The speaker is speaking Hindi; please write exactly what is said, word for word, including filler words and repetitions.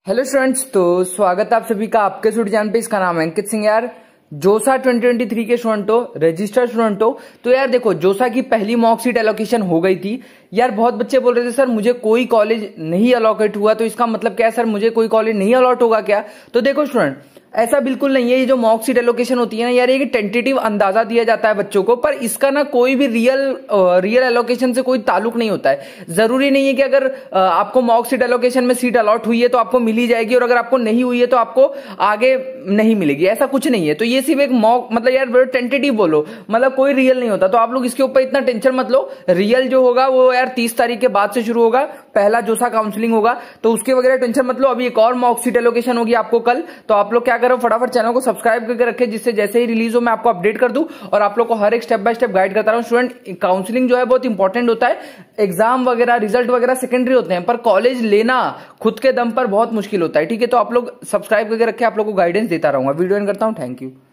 हेलो स्टूडेंट्स, तो स्वागत है आप सभी का आपके स्टूडेंट चैनल पे। इसका नाम है अंकित सिंह। यार जोसा ट्वेंटी ट्वेंटी थ्री के स्टूडेंट हो, रजिस्टर्ड स्टूडेंट हो, तो यार देखो जोसा की पहली मॉक सीट एलोकेशन हो गई थी। यार बहुत बच्चे बोल रहे थे सर मुझे कोई कॉलेज नहीं अलॉकेट हुआ, तो इसका मतलब क्या है सर, मुझे कोई कॉलेज नहीं अलॉट होगा क्या? तो देखो स्टूडेंट, ऐसा बिल्कुल नहीं है। ये जो मॉक सीट एलोकेशन होती है ना यार, एक टेंटेटिव अंदाजा दिया जाता है बच्चों को, पर इसका ना कोई भी रियल रियल एलोकेशन से कोई ताल्लुक नहीं होता है। जरूरी नहीं है कि अगर आ, आपको मॉक सीट एलोकेशन में सीट अलॉट हुई है तो आपको मिली जाएगी, और अगर आपको नहीं हुई है तो आपको आगे नहीं मिलेगी, ऐसा कुछ नहीं है। तो ये सिर्फ एक मॉक, मतलब यार टेंटेटिव बोलो, मतलब कोई रियल नहीं होता। तो आप लोग इसके ऊपर इतना टेंशन मत लो। रियल जो होगा वो यार तीस तारीख के बाद से शुरू होगा, पहला जोसा काउंसलिंग होगा, तो उसके वगैरह टेंशन मत लो। अभी एक और मॉक सीट एलोकेशन होगी आपको कल, तो आप लोग क्या करो, फटाफट चैनल को सब्सक्राइब करके रखें, जिससे जैसे ही रिलीज हो मैं आपको अपडेट कर दूं और आप लोग को हर एक स्टेप बाय स्टेप गाइड करता रहूं। स्टूडेंट, काउंसलिंग जो है बहुत इंपॉर्टेंट होता है। एग्जाम वगैरह रिजल्ट वगैरह सेकेंडरी होते हैं, पर कॉलेज लेना खुद के दम पर बहुत मुश्किल होता है। ठीक है, तो आप लोग सब्सक्राइब करके रखें, आप लोग को गाइडेंस देता रहूंगा। वीडियो एंड करता हूं। Thank you.